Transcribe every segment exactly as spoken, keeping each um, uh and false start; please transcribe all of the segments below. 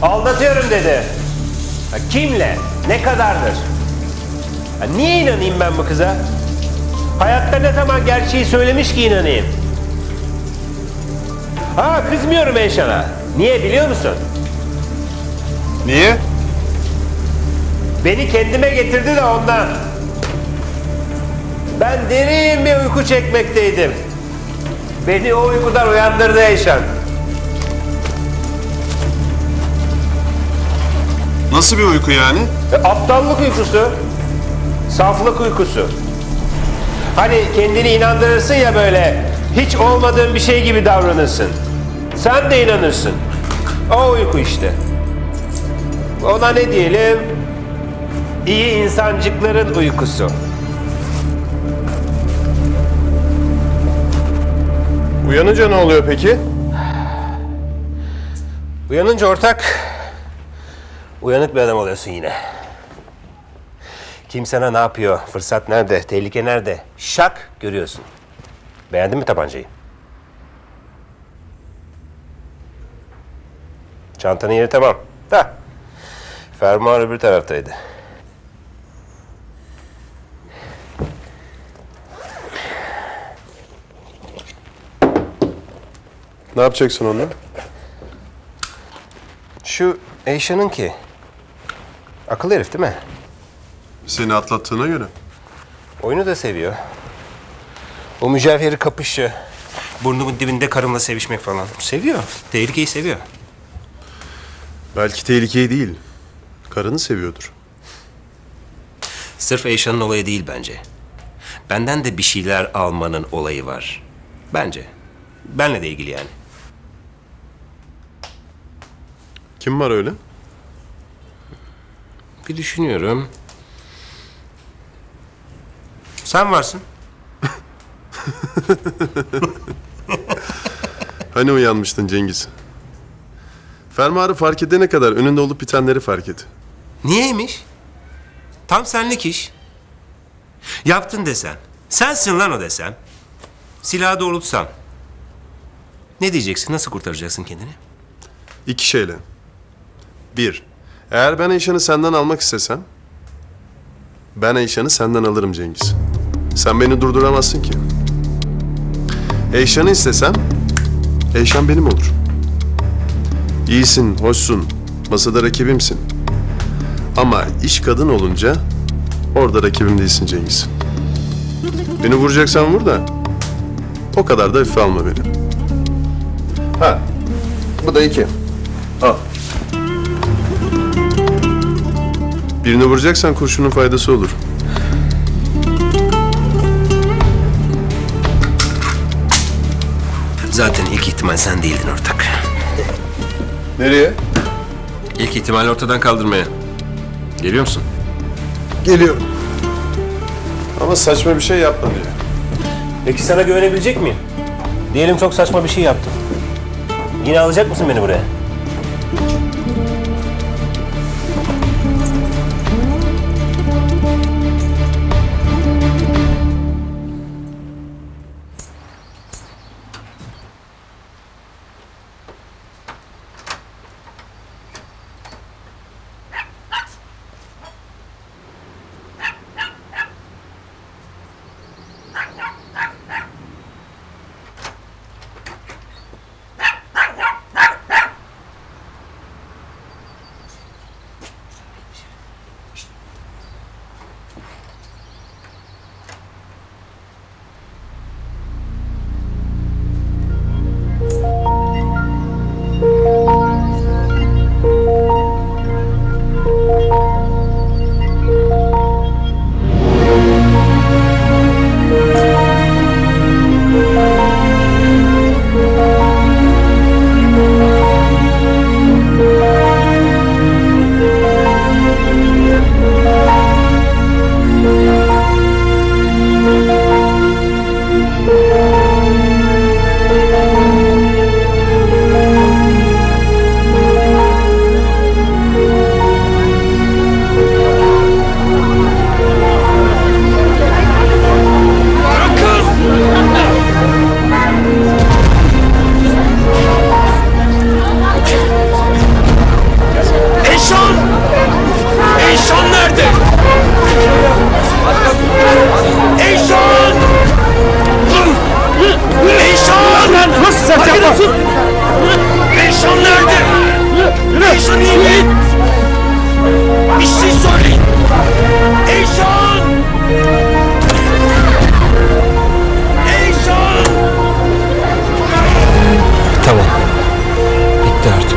Aldatıyorum dedi. Ha, kimle? Ne kadardır? Ha, niye inanayım ben bu kıza? Hayatta ne zaman gerçeği söylemiş ki inanayım? Ha, kızmıyorum Eyşan'a. Niye biliyor musun? Niye? Beni kendime getirdi de ondan. Ben derin bir uyku çekmekteydim. Beni o uykudan uyandırdı Eyşan. Nasıl bir uyku yani? E, aptallık uykusu. Saflık uykusu. Hani kendini inandırırsın ya böyle, hiç olmadığın bir şey gibi davranırsın. Sen de inanırsın. O uyku işte. Ona ne diyelim? İyi insancıkların uykusu. Uyanınca ne oluyor peki? Uyanınca ortak, uyanık bir adam oluyorsun yine. Kim sana ne yapıyor, fırsat nerede, tehlike nerede? Şak görüyorsun. Beğendin mi tabancayı? Çantanın yeri tamam. Da. Fermuar öbür taraftaydı. Ne yapacaksın onunla? Şu Eyşan'ın ki. Akıllı herif değil mi? Seni atlattığına göre. Oyunu da seviyor. O mücevheri kapışı, burnumun dibinde karımla sevişmek falan. Seviyor. Tehlikeyi seviyor. Belki tehlikeyi değil, karını seviyordur. Sırf Eyşan'ın olayı değil bence. Benden de bir şeyler almanın olayı var. Bence. Benle de ilgili yani. Kim var öyle? Bir düşünüyorum. Sen varsın. Hani uyanmıştın Cengiz? Fermuarı fark edene kadar önünde olup bitenleri fark et. Niyeymiş? Tam senlik iş. Yaptın desen. Sensin lan o desem. Silahı doğrultsam. Ne diyeceksin? Nasıl kurtaracaksın kendini? İki şeyle. Bir, eğer ben Eyşan'ı senden almak istesem, ben Eyşan'ı senden alırım Cengiz. Sen beni durduramazsın ki. Eyşan'ı istesem, Eyşan benim olur. İyisin, hoşsun, masada rakibimsin. Ama iş kadın olunca orada rakibim değilsin Cengiz. Beni vuracaksan vur da o kadar da hafife alma beni. Ha, bu da iki. Al. Birini vuracaksan kurşunun faydası olur. Zaten ilk ihtimal sen değildin ortak. Nereye? İlk ihtimali ortadan kaldırmaya. Geliyor musun? Geliyorum. Ama saçma bir şey yapma diye. Peki sana güvenebilecek miyim? Diyelim çok saçma bir şey yaptım. Yine alacak mısın beni buraya? Arkadaşım! Eyşan nerede? Eyşan iyi mi? Bir şey söyleyin! Eyşan! Eyşan! Tamam. Bitti artık.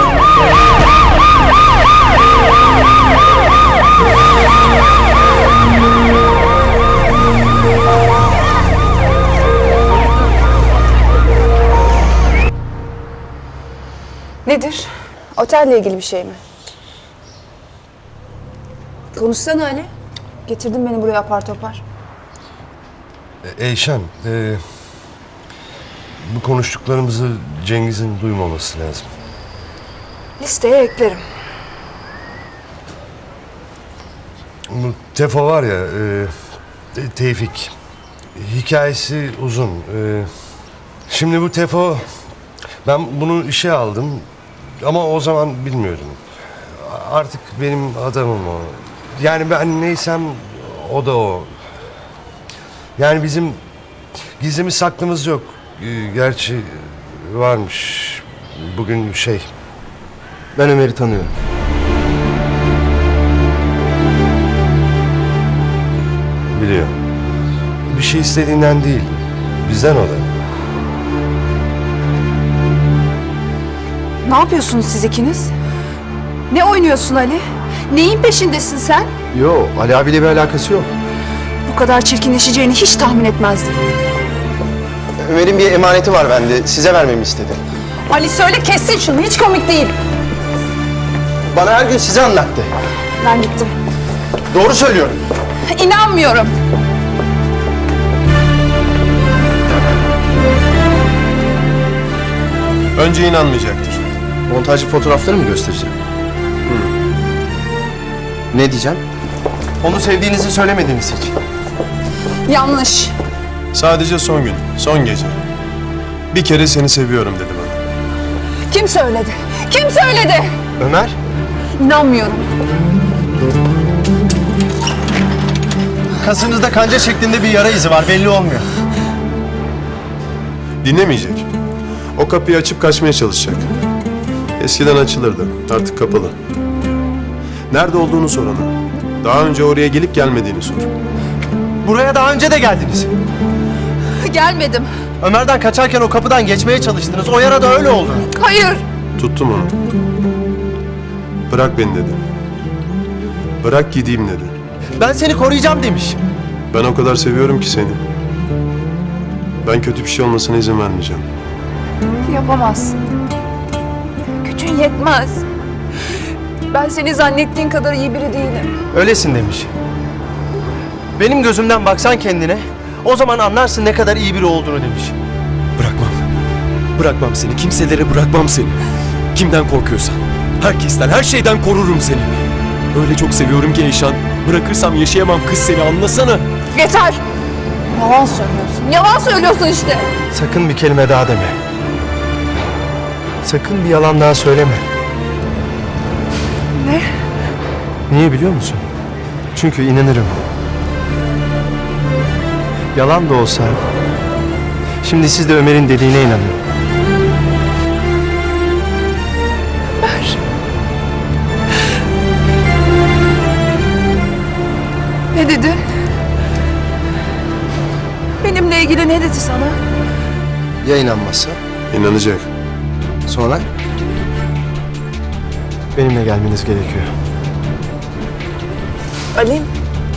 Nedir? Otelle ilgili bir şey mi? Konuşsana Ali. Getirdin beni buraya apar topar. Eyşan, e, bu konuştuklarımızı Cengiz'in duymaması lazım. Listeye eklerim. Bu Tefo var ya, e, Tevfik, hikayesi uzun. E, şimdi bu Tefo, ben bunu işe aldım ama o zaman bilmiyordum. Artık benim adamım o. Yani ben neysem o da o. Yani bizim gizlimiz saklımız yok. Ee, Gerçi varmış. Bugün şey... Ben Ömer'i tanıyorum. Biliyor. Bir şey istediğinden değil. Bizden o da. Ne yapıyorsunuz siz ikiniz? Ne oynuyorsun Ali? Neyin peşindesin sen? Yo, Ali abiyle bir alakası yok. Bu kadar çirkinleşeceğini hiç tahmin etmezdim. Ömer'in bir emaneti var bende. Size vermemi istedi. Ali söyle kessin şunu. Hiç komik değil. Bana her gün size anlattı. Ben gittim. Doğru söylüyorum. İnanmıyorum. Önce inanmayacaktır. Montajlı fotoğrafları mı göstereceğim? Ne diyeceğim? Onu sevdiğinizi söylemediniz hiç. Yanlış. Sadece son gün, son gece. Bir kere seni seviyorum dedi bana. Kim söyledi? Kim söyledi? Ömer? İnanmıyorum. Kasınızda kanca şeklinde bir yara izi var. Belli olmuyor. Dinlemeyecek. O kapıyı açıp kaçmaya çalışacak. Eskiden açılırdı, artık kapalı. Nerede olduğunu sor ona. Daha önce oraya gelip gelmediğini sor. Buraya daha önce de geldiniz. Gelmedim. Ömer'den kaçarken o kapıdan geçmeye çalıştınız. O yara da öyle oldu. Hayır. Tuttum onu. Bırak beni dedi. Bırak gideyim dedi. Ben seni koruyacağım demiş. Ben o kadar seviyorum ki seni. Ben kötü bir şey olmasına izin vermeyeceğim. Yapamazsın. Gücün yetmez. Ben seni zannettiğin kadar iyi biri değilim. Öylesin demiş. Benim gözümden baksan kendine, o zaman anlarsın ne kadar iyi biri olduğunu demiş. Bırakmam. Bırakmam seni. Kimselere bırakmam seni. Kimden korkuyorsan. Herkesten, her şeyden korurum seni. Öyle çok seviyorum ki Eyşan. Bırakırsam yaşayamam kız seni, anlasana. Yeter. Yalan söylüyorsun. Yalan söylüyorsun işte. Sakın bir kelime daha deme. Sakın bir yalan daha söyleme. Ne? Niye biliyor musun? Çünkü inanırım. Yalan da olsa, şimdi siz de Ömer'in dediğine inanın. Ömer. Ne dedi? Benimle ilgili ne dedi sana? Ya inanmazsa? İnanacak. Sonra? Benimle gelmeniz gerekiyor. Ali.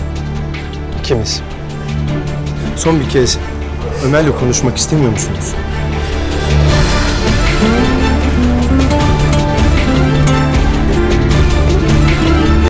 İkimiz. Son bir kez Ömer'le konuşmak istemiyor musunuz?